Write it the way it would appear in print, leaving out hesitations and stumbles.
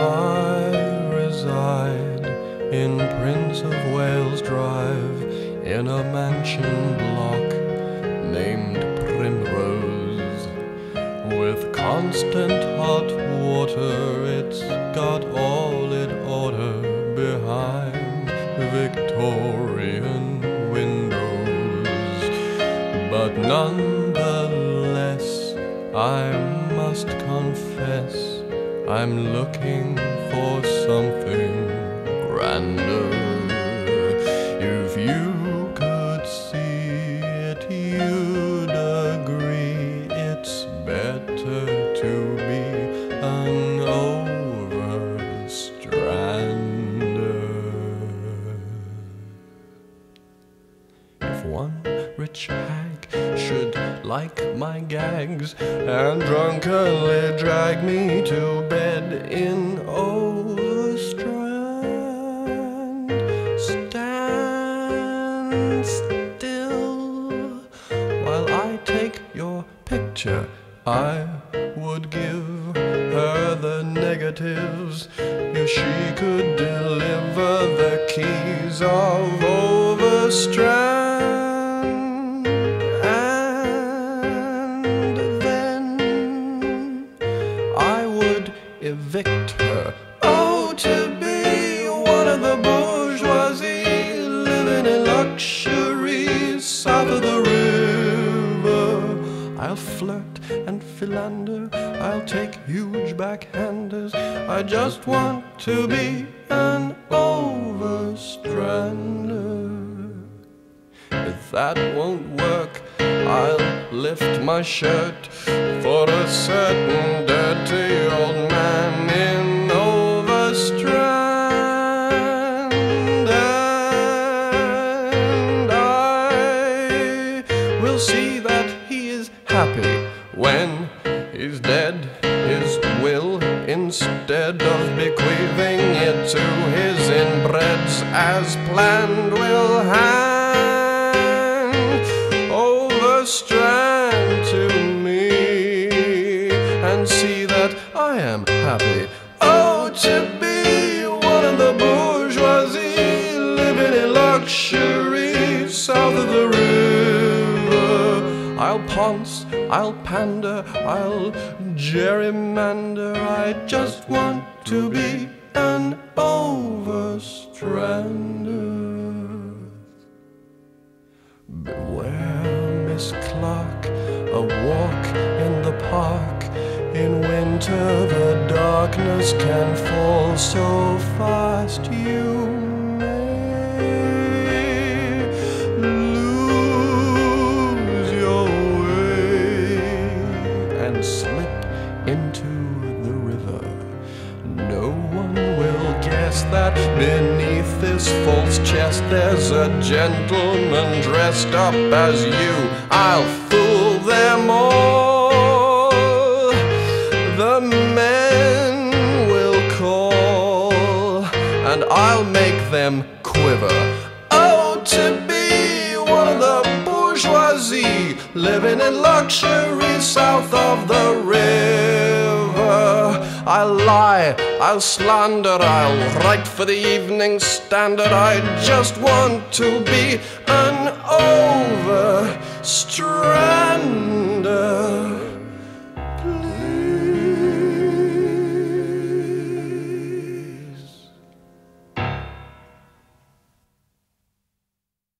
I reside in Prince of Wales Drive, in a mansion block named Primrose, with constant hot water. It's got all it oughter behind Victorian windows, but nonetheless I must confess I'm looking for something grander. If you could see it, you'd agree it's better to be an overstrander. If one rich hag should like my gags and drunkenly drag me to bed in Overstrand, stand still while I take your picture. I would give her the negatives if she could deliver the keys of Overstrand. Evict her. Oh, to be one of the bourgeoisie, living in luxury south of the river. I'll flirt and philander, I'll take huge backhanders. I just want to be an overstrander. If that won't work, I'll lift my shirt for a certain dirty old man in Overstrand, and I will see that he is happy when he's dead. His will, instead of bequeathing it to his inbreds as planned, will hand Overstrand to me and see that I am happy. Oh, to be one of the bourgeoisie, living in luxury south of the river. I'll ponce, I'll pander, I'll gerrymander. I just want to be an overstrander. Beware, Miss Clark, a walk in the park. In winter the darkness can fall so fast you may lose your way and slip into the river. No one will guess that beneath this false chest there's a gentleman dressed up as you. I'll fool them all. The men will call and I'll make them quiver. Oh, to be one of the bourgeoisie, living in luxury south of the river. I'll lie, I'll slander, I'll write for the Evening Standard. I just want to be an overstrander.